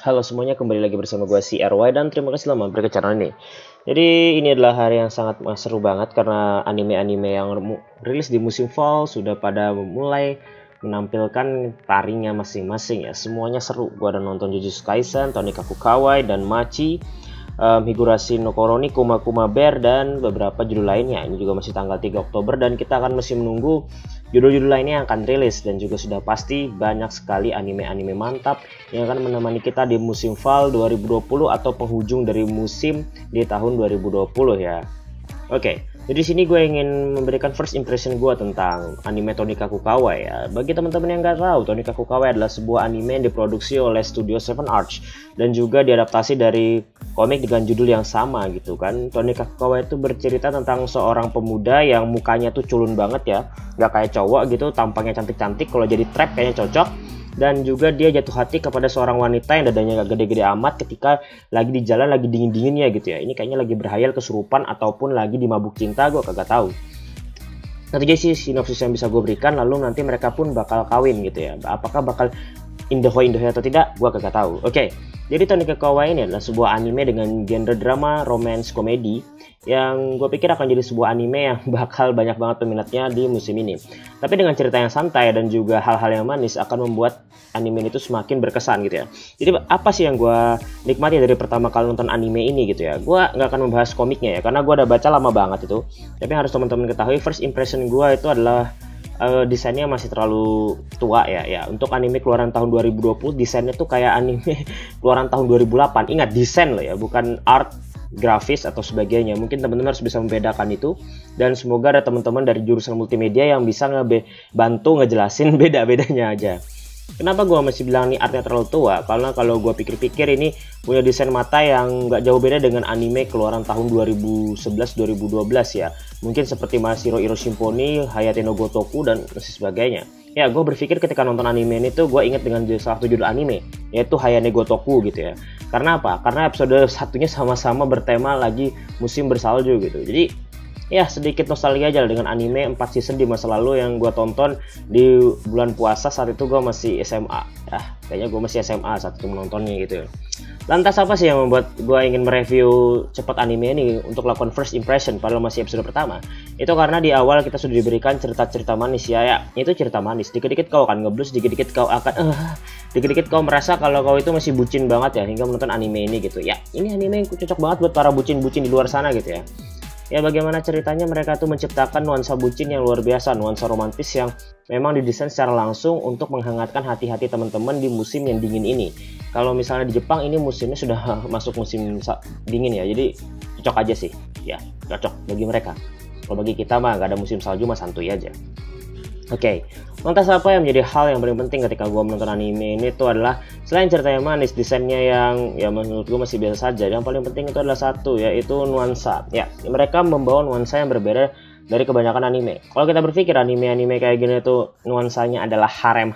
Halo semuanya, kembali lagi bersama gue si RY dan terima kasih telah mampir ke channel ini. Jadi ini adalah hari yang sangat seru banget karena anime-anime yang rilis di musim fall sudah pada mulai menampilkan taringnya masing-masing ya. Semuanya seru. Gue ada nonton Jujutsu Kaisen, Tonikaku Kawaii dan Machi, Higurashi no Koroni, Kuma Kuma Bear dan beberapa judul lainnya. Ini juga masih tanggal 3 Oktober dan kita akan masih menunggu judul-judul lainnya yang akan rilis, dan juga sudah pasti banyak sekali anime-anime mantap yang akan menemani kita di musim fall 2020 atau penghujung dari musim di tahun 2020 ya. Oke, jadi di sini gue ingin memberikan first impression gue tentang anime Tonikaku Kawaii ya. Bagi teman-teman yang nggak tahu, Tonikaku Kawaii adalah sebuah anime yang diproduksi oleh studio Seven Arch dan juga diadaptasi dari komik dengan judul yang sama gitu kan. Tonikaku Kawaii itu bercerita tentang seorang pemuda yang mukanya tuh culun banget ya, nggak kayak cowok gitu, tampangnya cantik-cantik. Kalau jadi trap kayaknya cocok. Dan juga dia jatuh hati kepada seorang wanita yang dadanya gak gede-gede amat ketika lagi di jalan, lagi dingin-dinginnya gitu ya. Ini kayaknya lagi berhayal kesurupan ataupun lagi dimabuk cinta, gue kagak tahu. Nanti aja sih sinopsis yang bisa gue berikan, lalu nanti mereka pun bakal kawin gitu ya. Apakah bakal indohoi atau tidak, gue kagak tahu. Oke, jadi Tonikaku Kawaii ini adalah sebuah anime dengan genre drama, romance, komedi yang gue pikir akan jadi sebuah anime yang bakal banyak banget peminatnya di musim ini. Tapi dengan cerita yang santai dan juga hal-hal yang manis akan membuat anime itu semakin berkesan gitu ya. Jadi apa sih yang gue nikmati dari pertama kali nonton anime ini gitu ya. Gue nggak akan membahas komiknya ya, karena gue udah baca lama banget itu. Tapi harus teman-teman ketahui, first impression gue itu adalah desainnya masih terlalu tua ya. Untuk anime keluaran tahun 2020, desainnya tuh kayak anime keluaran tahun 2008. Ingat, desain loh ya, bukan art, grafis atau sebagainya. Mungkin teman-teman harus bisa membedakan itu, dan semoga ada teman-teman dari jurusan multimedia yang bisa bantu ngejelasin beda-bedanya aja. Kenapa gue masih bilang nih artnya terlalu tua? Karena kalau gue pikir-pikir ini punya desain mata yang nggak jauh beda dengan anime keluaran tahun 2011-2012 ya. Mungkin seperti Masahiro Symphony, Hayate no Gotoku, dan sebagainya. Ya, gue berpikir ketika nonton anime ini tuh gue inget dengan salah satu judul anime, yaitu Hayate Gotoku gitu ya. Karena apa? Karena episode satunya sama-sama bertema lagi musim bersalju gitu. Jadi ya sedikit nostalgia aja dengan anime 4 season di masa lalu yang gue tonton di bulan puasa. Saat itu gue masih SMA ya, kayaknya gue masih SMA saat itu menontonnya gitu. Lantas apa sih yang membuat gue ingin mereview cepat anime ini untuk lakukan first impression padahal masih episode pertama? Itu karena di awal kita sudah diberikan cerita-cerita manis ya, itu cerita manis. Dikit-dikit kau akan ngeblus, dikit-dikit kau akan dikit-dikit kau merasa kalau kau itu masih bucin banget ya hingga menonton anime ini gitu ya. Ini anime yang cocok banget buat para bucin-bucin di luar sana gitu ya. Ya, bagaimana ceritanya mereka tuh menciptakan nuansa bucin yang luar biasa, nuansa romantis yang memang didesain secara langsung untuk menghangatkan hati-hati teman-teman di musim yang dingin ini. Kalau misalnya di Jepang ini musimnya sudah masuk musim dingin ya, jadi cocok aja sih ya, cocok bagi mereka. Kalau bagi kita mah gak ada musim salju, mah santuy aja. Oke, lantas apa yang menjadi hal yang paling penting ketika gue menonton anime ini tuh adalah selain cerita yang manis, desainnya yang ya menurut gue masih biasa saja. Yang paling penting itu adalah satu, yaitu nuansa. Ya, mereka membawa nuansa yang berbeda dari kebanyakan anime. Kalau kita berpikir anime-anime kayak gini tuh nuansanya adalah harem.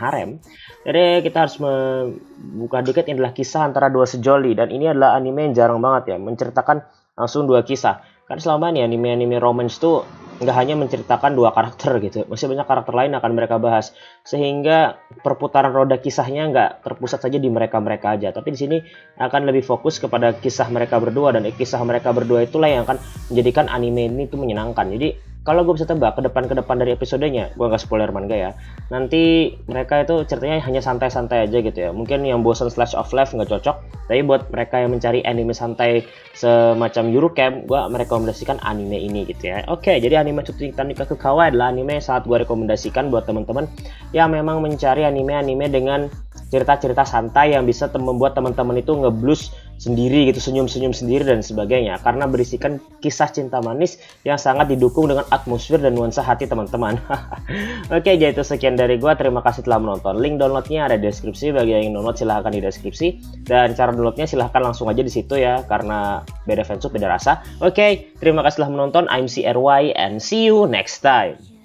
Jadi kita harus membuka dikit, ini adalah kisah antara dua sejoli, dan ini adalah anime yang jarang banget ya menceritakan langsung dua kisah. Karena selama ini anime-anime romance tuh nggak hanya menceritakan dua karakter gitu, masih banyak karakter lain akan mereka bahas, sehingga perputaran roda kisahnya nggak terpusat saja di mereka aja, tapi di sini akan lebih fokus kepada kisah mereka berdua, dan kisah mereka berdua itulah yang akan menjadikan anime ini tuh menyenangkan. Jadi kalau gue bisa tebak ke depan dari episodenya, gue nggak spoiler manga ya, nanti mereka itu ceritanya hanya santai-santai aja gitu ya. Mungkin yang bosan slash of life nggak cocok, tapi buat mereka yang mencari anime santai semacam Eurocamp, gue merekomendasikan anime ini gitu ya. Oke, jadi anime Tonikaku Kawaii adalah anime yang sangat gue rekomendasikan buat teman-teman yang memang mencari anime-anime dengan cerita-cerita santai yang bisa membuat teman-teman itu ngeblus sendiri gitu, senyum-senyum sendiri dan sebagainya, karena berisikan kisah cinta manis yang sangat didukung dengan atmosfer dan nuansa hati teman-teman. Oke, jadi itu sekian dari gua. Terima kasih telah menonton. Link downloadnya ada di deskripsi. Bagi yang ingin download silahkan di deskripsi, dan cara downloadnya silahkan langsung aja di situ ya, karena beda fansub beda rasa. Oke, terima kasih telah menonton. I'm CRY and see you next time.